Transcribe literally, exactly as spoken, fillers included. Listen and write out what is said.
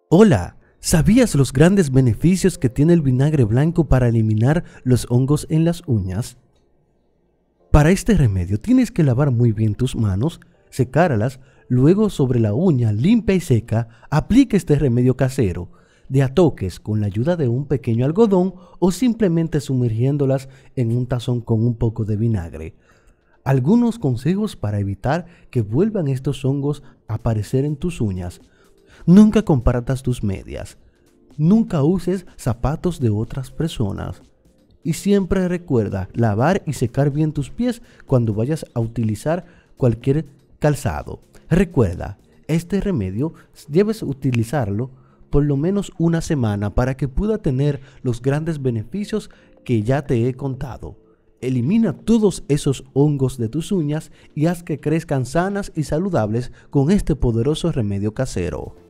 Hola, ¿sabías los grandes beneficios que tiene el vinagre blanco para eliminar los hongos en las uñas? Para este remedio tienes que lavar muy bien tus manos, secárselas, luego sobre la uña limpia y seca, aplica este remedio casero, de a toques con la ayuda de un pequeño algodón o simplemente sumergiéndolas en un tazón con un poco de vinagre. Algunos consejos para evitar que vuelvan estos hongos a aparecer en tus uñas. Nunca compartas tus medias. Nunca uses zapatos de otras personas. Y siempre recuerda lavar y secar bien tus pies cuando vayas a utilizar cualquier calzado. Recuerda, este remedio debes utilizarlo por lo menos una semana para que pueda tener los grandes beneficios que ya te he contado. Elimina todos esos hongos de tus uñas y haz que crezcan sanas y saludables con este poderoso remedio casero.